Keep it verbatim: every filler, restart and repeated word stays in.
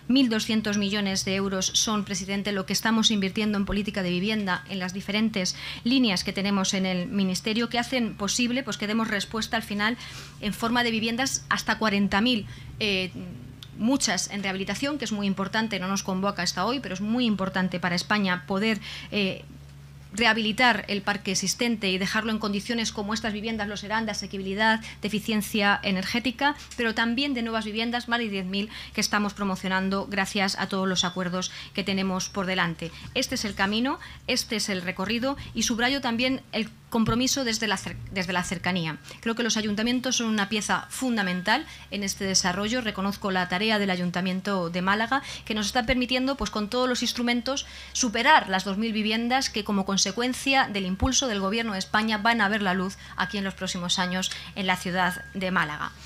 mil doscientos millones de euros son, presidente, lo que estamos invirtiendo en política de vivienda en las diferentes líneas que tenemos en el Ministerio, que hacen posible pues, que demos respuesta al final en forma de viviendas hasta cuarenta mil. Eh, muchas en rehabilitación, que es muy importante, no nos convoca hasta hoy, pero es muy importante para España poder eh, rehabilitar el parque existente y dejarlo en condiciones como estas viviendas lo serán, de asequibilidad, de eficiencia energética, pero también de nuevas viviendas, más de diez mil que estamos promocionando gracias a todos los acuerdos que tenemos por delante. Este es el camino, este es el recorrido y subrayo también el compromiso desde la, desde la cercanía. Creo que los ayuntamientos son una pieza fundamental en este desarrollo. Reconozco la tarea del Ayuntamiento de Málaga, que nos está permitiendo, pues con todos los instrumentos, superar las dos mil viviendas que como consecuencia del impulso del Gobierno de España van a ver la luz aquí en los próximos años en la ciudad de Málaga.